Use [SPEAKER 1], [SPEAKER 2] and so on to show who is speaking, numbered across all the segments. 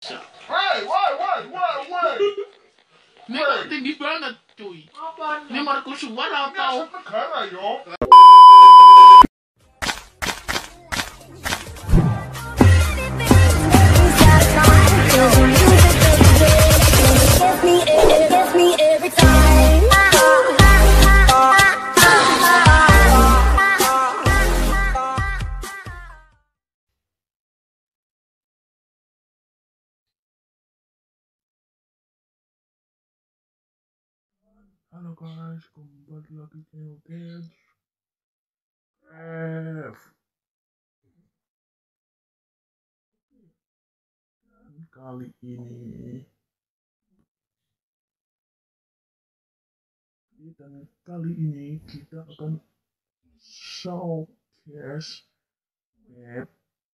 [SPEAKER 1] Woi.
[SPEAKER 2] Ini kok tinggi banget, cuy.
[SPEAKER 1] Apa?
[SPEAKER 2] Ini mercusuar atau?
[SPEAKER 1] Negara, yo. Halo guys, kembali lagi di channel Dance F. Kali ini kita akan showcase map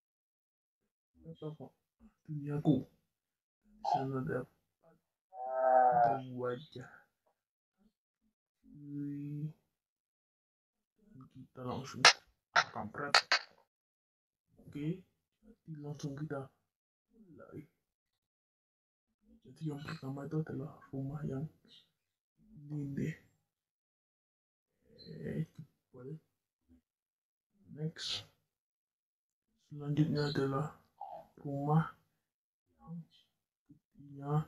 [SPEAKER 1] atau duniaku. Di sana dapat wajah. Kita langsung kampret. Oke, jadi langsung kita mulai. Jadi yang pertama itu adalah rumah yang ini deh. Boleh. Next, selanjutnya adalah rumah yang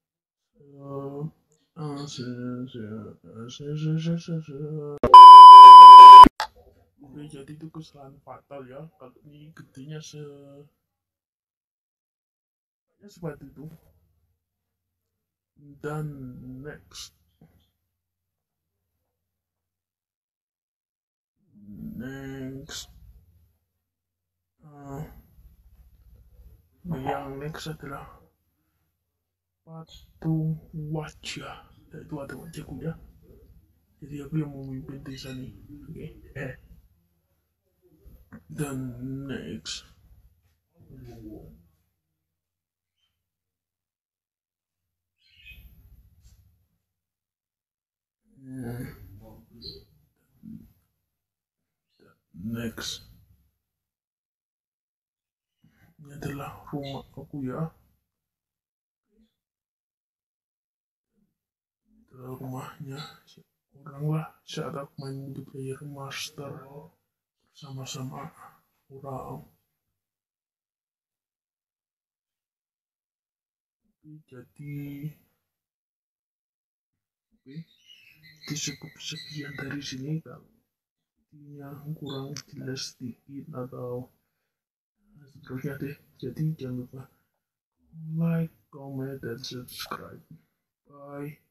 [SPEAKER 1] oke, jadi itu kesalahan fatal ya kalau ini gedenya seperti itu. Dan next yang next adalah patung wajah, yaitu ada wajahku ya, jadi aku yang memimpin desa nih. Oke. Dan next ini adalah rumah aku ya, itulah rumahnya orang lah saat aku main multiplayer master bersama-sama orang. Jadi cukup sekian dari sini. Kalau yang kurang jelas sedikit atau seterusnya deh, jadi jangan lupa like, comment, dan subscribe. Bye.